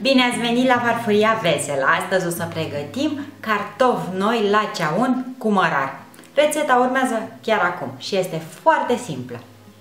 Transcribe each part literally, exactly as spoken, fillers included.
Bine ați venit la Farfuria Veselă! Astăzi o să pregătim cartofi noi la ceaun cu mărar. Rețeta urmează chiar acum și este foarte simplă.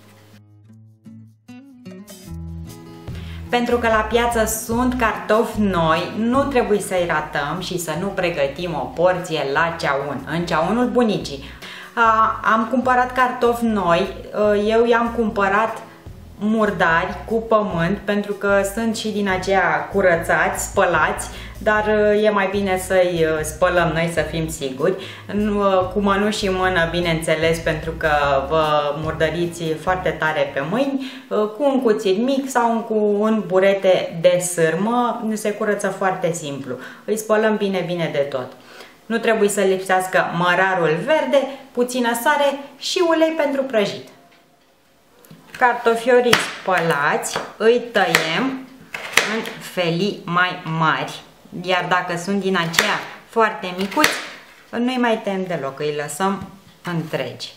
Pentru că la piață sunt cartofi noi, nu trebuie să-i ratăm și să nu pregătim o porție la ceaun, în ceaunul bunicii. Am cumpărat cartofi noi, eu i-am cumpărat murdari cu pământ, pentru că sunt și din aceia curățați, spălați, dar e mai bine să-i spălăm noi să fim siguri. Cu mănuși în mână, bineînțeles, pentru că vă murdăriți foarte tare pe mâini, cu un cuțit mic sau cu un burete de sârmă, se curăță foarte simplu. Îi spălăm bine, bine de tot. Nu trebuie să lipsească mărarul verde, puțină sare și ulei pentru prăjit. Cartofiorii spălați îi tăiem în felii mai mari, iar dacă sunt din aceia foarte micuți, nu-i mai tăiem deloc, îi lăsăm întregi.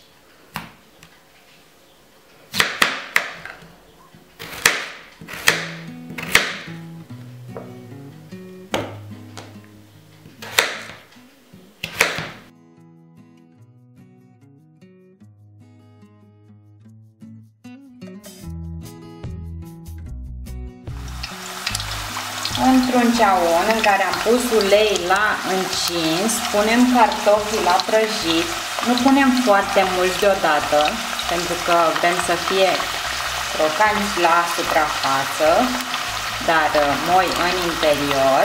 Într-un ceaun în care am pus ulei la încins, punem cartofii la prăjit. Nu punem foarte mulți deodată, pentru că vrem să fie crocanți la suprafață, dar moi în interior.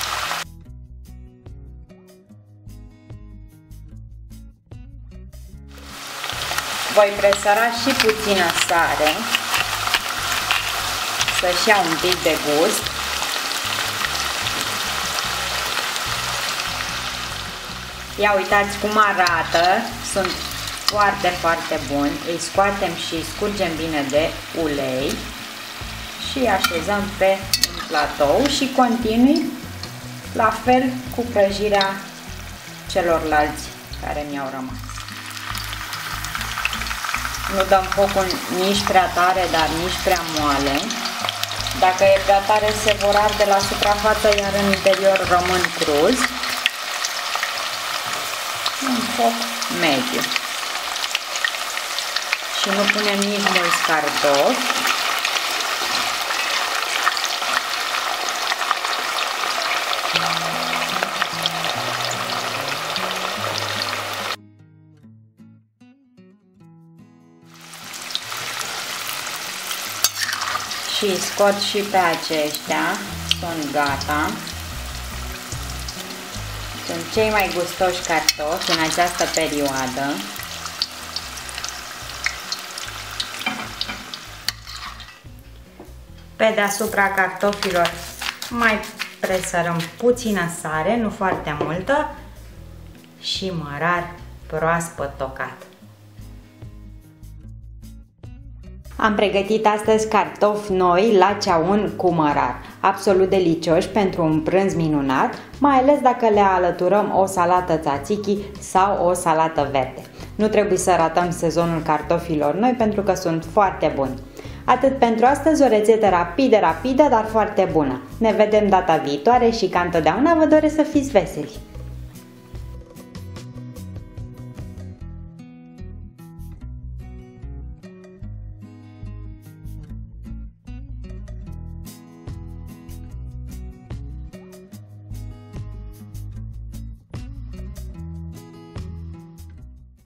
Voi presăra și puțină sare, să-și ia un pic de gust. Ia uitați cum arată, sunt foarte, foarte buni. Îi scoatem și îi scurgem bine de ulei și îi așezăm pe un platou și continui la fel cu prăjirea celorlalți care mi-au rămas. Nu dăm focul nici prea tare, dar nici prea moale. Dacă e prea tare, se vor arde la suprafață, iar în interior rămân cruzi. Un foc mediu. Și nu punem nici mulți cartofi. Și scot și pe aceștia, sunt gata. Sunt cei mai gustoși cartofi în această perioadă. Pe deasupra cartofilor mai presărăm puțină sare, nu foarte multă, și mărar proaspăt tocat. Am pregătit astăzi cartofi noi la ceaun cu mărar, absolut delicioși pentru un prânz minunat, mai ales dacă le alăturăm o salată tzatziki sau o salată verde. Nu trebuie să ratăm sezonul cartofilor noi pentru că sunt foarte buni. Atât pentru astăzi, o rețetă rapidă, rapidă, dar foarte bună. Ne vedem data viitoare și ca întotdeauna vă doresc să fiți veseli!